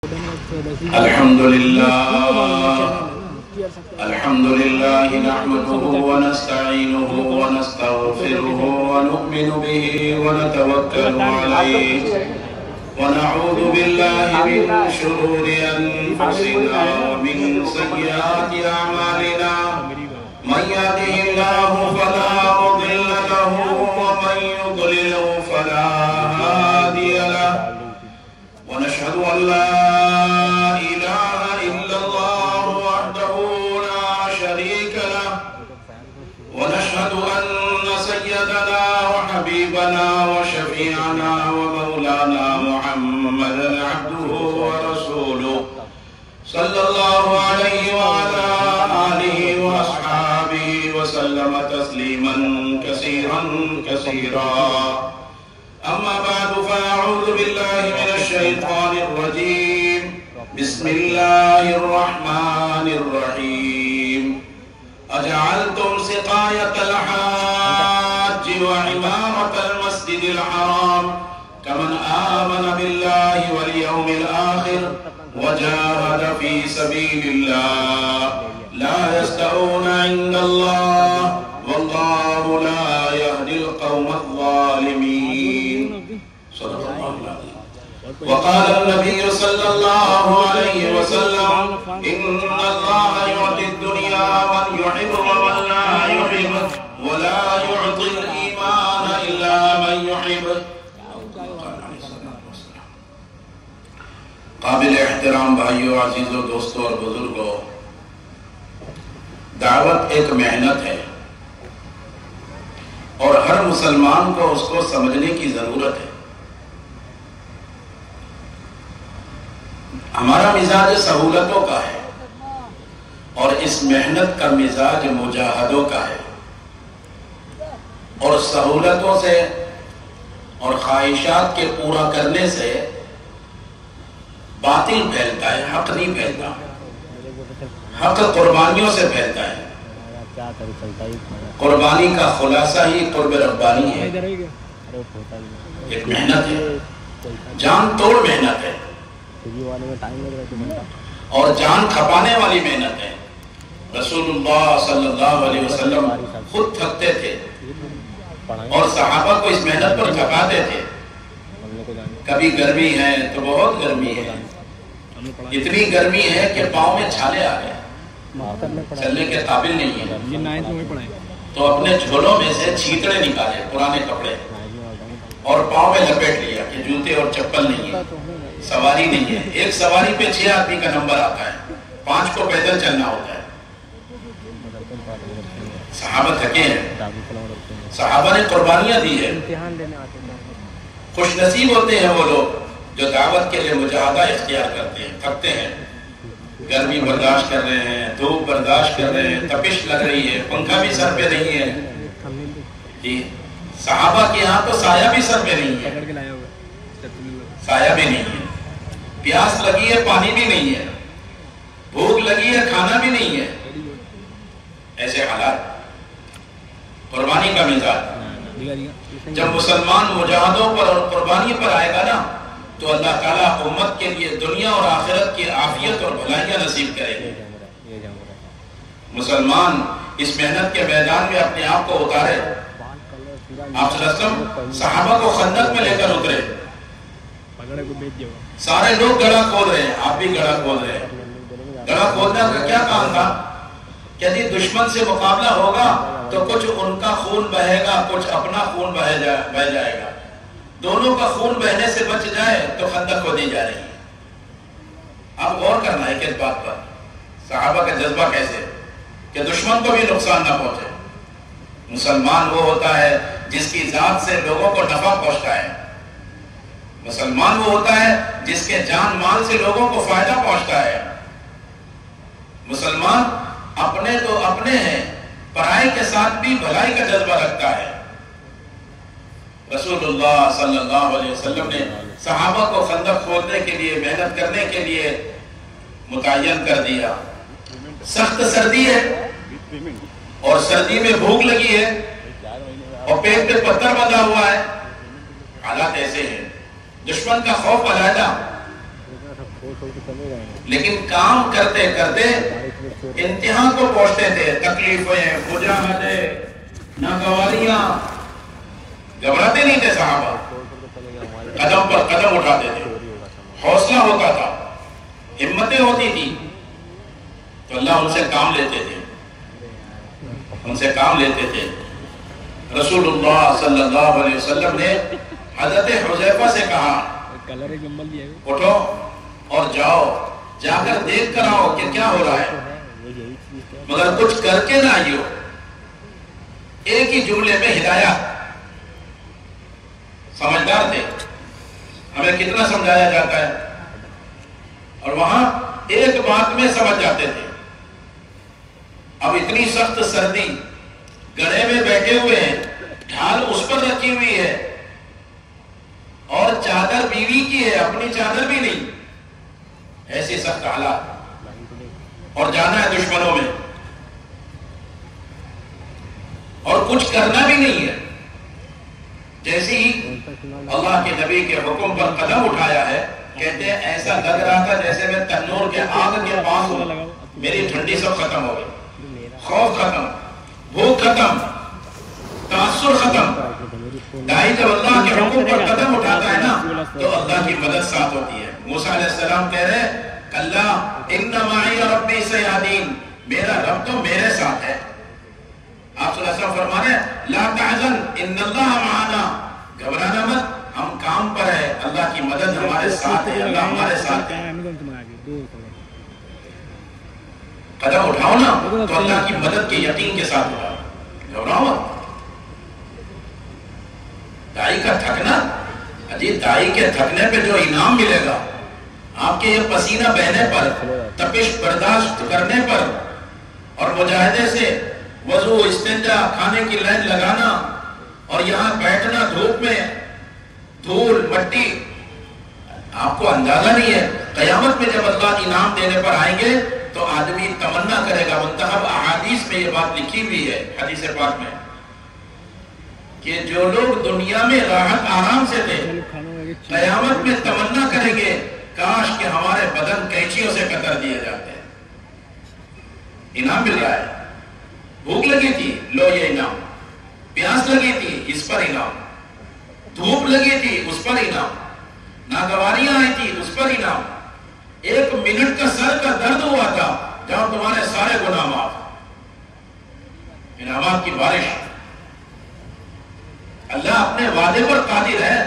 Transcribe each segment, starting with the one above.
الحمد لله نحمده ونستعينه ونستغفره ونؤمن به ونتوكل عليه ونعوذ بالله من شرور أنفسنا ومن سيئات أعمالنا من يهده الله فلا مضل له ومن يضلل فلا هادي له ونشهد أن لا إله إلا الله وحده لا شريك له ونشهد أن سيدنا وحبيبنا وشفيعنا ومولانا محمدا عبده ورسوله صلى الله عليه وعلى آله وأصحابه وسلم تسليما كثيرا كثيرا. أما بعد فأعوذ بالله من الشيطان الرجيم. بسم الله الرحمن الرحيم. أجعلتم سقاية الحاج وعمارة المسجد الحرام كمن آمن بالله واليوم الآخر وجاهد في سبيل الله لا يستوون عند الله والله لا يهدي القوم الظالمين. صدق الله العظيم. وقال النبي صلى الله عليه وسلم إن الله يعطي الدنيا من يحب ومن لا يحب ولا يعطي الإيمان إلا من يحب. قابل احترام بھائیوں، عزیزوں، دوستوں اور بزرگوں، دعوت ایک محنت ہے اور ہر مسلمان کو اس کو سمجھنے کی ضرورت ہے. ہمارا مزاج سہولتوں کا ہے اور اس محنت کا مزاج مجاہدوں کا ہے، اور سہولتوں سے اور خواہشات کے پورا کرنے سے باطل پھیلتا ہے، حق نہیں پھیلتا. حق قربانیوں سے پھیلتا ہے. قربانی کا خلاصہ ہی قرب ربانی ہے. ایک محنت ہے، جان توڑ محنت ہے اور جان کھپانے والی محنت ہے. رسول اللہ صلی اللہ علیہ وسلم خود تھکتے تھے اور صحابہ کو اس محنت پر تھکاتے تھے. کبھی گرمی ہے تو بہت گرمی ہے، اتنی گرمی ہے کہ پاؤں میں چھالے آ گئے، چلنے کے قابل نہیں ہے. تو اپنے جھولوں میں سے چھیتڑے نکالے، پرانے کپڑے، اور پاؤں میں لپیٹ لیا کہ جوتے اور چپل نہیں ہے، سواری نہیں ہے. ایک سواری پہ 6 آدمی کا نمبر آتا ہے، 5 کو پیدل چلنا ہوتا ہے. صحابہ تھکے ہیں، صحابہ نے قربانیاں دی ہے. خوش نصیب ہوتے ہیں وہ لوگ جو دعوت کے لیے مجاہدہ اختیار کرتے ہیں. تھکتے ہیں، گرمی برداشت کر رہے ہیں، دھوپ برداشت کر رہے ہیں، تپش لگ رہی ہے، پنکھا بھی سر پہ نہیں ہے. صحابہ کے یہاں تو سایہ بھی سر پہ نہیں ہے، سایہ بھی نہیں ہے. پیاس لگی ہے، پانی بھی نہیں ہے. بھوک لگی ہے، کھانا بھی نہیں ہے. ایسے حالات. قربانی کا مزاج. جب مسلمان مجاہدوں پر اور قربانی پر آئے گا نا تو اللہ تعالیٰ امت کے لیے دنیا اور آخرت کی عافیت اور بھلائیاں نصیب کرے گے. مسلمان اس محنت کے میدان میں اپنے آپ کو اتارے. آپ صلی اللہ علیہ وسلم صحابہ کو خندق میں لے کر اترے. سارے لوگ گڑھا کھود رہے ہیں، آپ بھی گڑھا کھود رہے ہیں. گڑھا کھودنے کا کیا کام تھا؟ کہ جی دشمن سے مقابلہ ہوگا تو کچھ ان کا خون بہے گا، کچھ اپنا خون بہ جائے گا. دونوں کا خون بہنے سے بچ جائے تو خندق کھودی جا رہی ہے. اب غور کرنا ہے کس بات پر. صحابہ کا جذبہ کیسے کہ دشمن کو بھی نقصان نہ پہنچے. مسلمان وہ ہوتا ہے جس کی ذات سے لوگوں کو نفع پہنچتا ہے. مسلمان وہ ہوتا ہے جس کے جان مال سے لوگوں کو فائدہ پہنچتا ہے. مسلمان اپنے تو اپنے ہیں، پرائے کے ساتھ بھی بھلائی کا جذبہ رکھتا ہے. رسول اللہ صلی اللہ علیہ وسلم نے صحابہ کو خندق کھودنے کے لیے، محنت کرنے کے لیے متعین کر دیا. سخت سردی ہے اور سردی میں بھوک لگی ہے اور پیٹ پہ پتھر بندھا ہوا ہے. حالات ایسے ہیں. دشمن کا خوف علیحدہ لیکن کام کرتے کرتے انتہا کو پہنچتے تھے، تکلیفیں، مجاہدے، ناگواریاں، گھبراتے نہیں تھے صحابہ، قدم پر قدم اٹھاتے تھے، حوصلہ ہوتا تھا، ہمتیں ہوتی تھی، تو اللہ ان سے کام لیتے تھے، ان سے کام لیتے تھے۔ رسول اللہ صلی اللہ علیہ وسلم نے حضرت حذیفہ سے کہا اٹھو اور جاؤ، جا کر دیکھ کر آؤ کہ کیا ہو رہا ہے، مگر کچھ کر کے نہ آئیو۔ ایک ہی جملے میں ہدایت، سمجھدار تھے، ہمیں کتنا سمجھایا جاتا ہے اور وہاں ایک بات میں سمجھ جاتے تھے۔ اب اتنی سخت سردی، گڑھے میں بیٹھے ہوئے ہیں، ڈھال اس پر رکھی ہوئی ہے اور چادر بیوی کی ہے، اپنی چادر بھی نہیں، ایسی سخت حالات، اور جانا ہے دشمنوں میں اور کچھ کرنا بھی نہیں ہے۔ جیسے ہی اللہ کے نبی کے حکم پر قدم اٹھایا ہے، کہتے ہیں ایسا لگ رہا تھا جیسے میں تنور کے آگ کے پاس ہوں، میری ٹھنڈی سب ختم ہو گئی، خوف ختم، بھوک ختم، تاثر ختم۔ دائی جب اللہ کے حکم پر قدم اٹھاتا ہے نا تو اللہ کی مدد ساتھ ہوتی ہے۔ موسیٰ علیہ السلام کہہ رہے ہیں کلا ان معی ربی سیہدین، میرا رب تو میرے ساتھ ہے۔ آپ صلی اللہ علیہ وسلم فرما رہے ہیں لا تحزن ان اللہ معنا، گھبرانا مت، ہم کام پر ہے، اللہ کی مدد ہمارے ساتھ ہے، اللہ ہمارے ساتھ ہے۔ قدم اٹھاؤ نا تو اللہ کی مدد کے یقین کے ساتھ اٹھاؤ، گھبراؤ مت۔ دائی کا تھکنا، اجی دائی کے تھکنے پہ جو انعام ملے گا، آپ کے یہ پسینہ بہنے پر، تپش برداشت کرنے پر اور مجاہدے سے وضو، استنجا، کھانے کی لائن لگانا اور یہاں بیٹھنا دھوپ میں، دھول مٹی، آپ کو اندازہ نہیں ہے۔ قیامت میں جب اللہ انعام دینے پر آئیں گے تو آدمی تمنا کرے گا۔ منتخب احادیث میں یہ بات لکھی ہوئی ہے، حدیث پاک میں، کہ جو لوگ دنیا میں راحت آرام سے تھے، قیامت میں تمنا کریں گے کاش کہ ہمارے بدن کینچیوں سے قطر دیے جاتے ہیں۔ انعام مل رہا ہے، بھوک لگی تھی، لو یہ انعام، پیاس لگی تھی، اس پر انعام، دھوپ لگی تھی، اس پر انعام، ناگواریاں آئی تھی، اس پر انعام، ایک منٹ کا سر کا درد ہوا تھا جہاں تمہارے سارے گناہ معاف، انعامات کی بارش۔ اللہ اپنے وعدے پر قادر ہے۔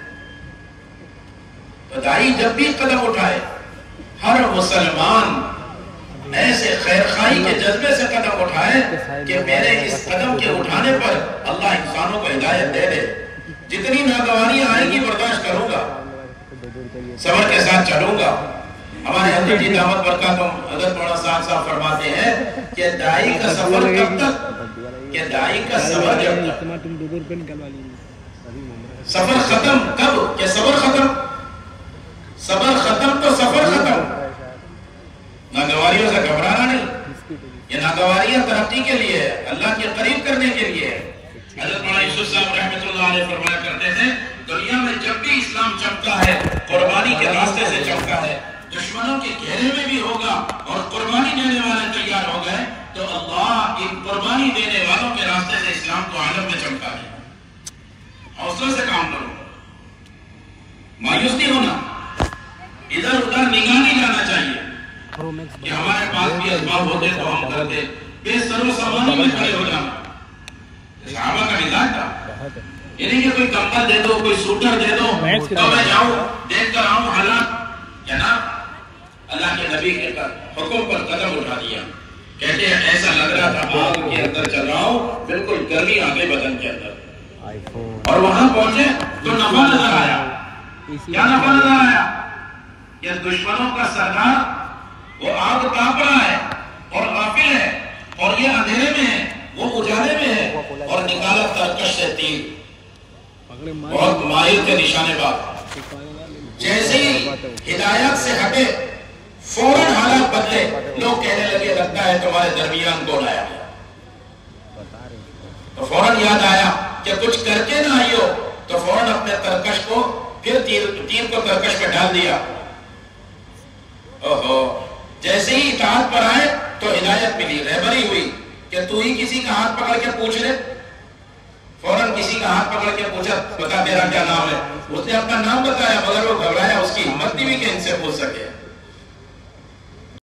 تو دائی جب بھی قدم اٹھائے، ہر مسلمان ایسے خیرخواہی کے جذبے سے قدم اٹھائے کہ میرے اس قدم کے اٹھانے پر اللہ انسانوں کو ہدایت دے دے۔ جتنی ناگواریاں آئیں گی برداشت کروں گا، صبر کے ساتھ چلوں گا۔ ہمارے حضرت جی دامت برکاتہم حضرت مولانا صاحب فرماتے ہیں کہ دائی کا سفر کب تک، کہ دائی کا سفر جب تک، سفر ختم کب کہ صبر ختم، صبر ختم تو سفر ختم۔ ناگواریوں سے گھبرانا نہیں، یہ ناگواریاں ترقی کے لیے ہے، اللہ کے قریب کرنے کے لیے ہے۔ حضرت مولانا یوسف صاحب رحمۃ اللہ علیہ فرمایا کرتے تھے دنیا میں جب بھی اسلام چمکتا ہے قربانی کے راستے سے چمکا ہے، دشمنوں کے گھیرے میں بھی ہوگا اور قربانی دینے والے تیار ہو گئے تو اللہ ان قربانی دینے والوں کے راستے سے اسلام کو عالم میں چمکا ہے۔ حوصلہ سے کام کرو، مایوس نہیں ہونا، ادھر ادھر نگاہ نہیں جانا چاہیے کہ ہمارے پاس بھی اسباب ہوتے تو ہم کرتے، بے سر و سامانی میں کھڑے ہو جانا۔ صحابہ کا مزاج تھا، یعنی کہ کوئی کمبل دے دو، کوئی سوٹر دے دو تو میں جاؤں دیکھ کر آؤں حالات، جناب اللہ کے نبی کے حکم پر قدم اٹھا دیا۔ کہتے ہیں ایسا لگ رہا تھا آگ کے اندر چل رہا ہوں، بالکل گرمی آ گئی بدن کے اندر، اور وہاں پہنچے تو نفع نظر آیا۔ کیا نفع نظر آیا؟ کہ دشمنوں کا سردار وہ آگ تاپ رہا ہے اور غافل ہے اور یہ اندھیرے میں ہے، وہ اجالے میں ہے، اور نکالا ترکش سے تیر، بہت ماہر کے نشانے باز۔ جیسے ہی ہدایت سے ہٹے فوراً حالات بدلے، لوگ کہنے لگے لگتا ہے تمہارے درمیان کون آیا، تو فوراً یاد آیا کہ کچھ کر کے نہ آئی ہو، تو فوراً اپنے ترکش کو پھر تیر کو ترکش پہ ڈال دیا، اطاعت پر آئے تو ہدایت ملی، رہبری ہوئی کہ تو ہی کسی کا ہاتھ پکڑ کے پوچھ لے، فوراً کسی کا ہاتھ پکڑ کے پوچھا بتا تیرا کیا نام ہے، اس نے اپنا نام بتایا، مگر وہ گھبرایا، اس کی ہمت نہیں ہوئی کہ ان سے پوچھ سکے.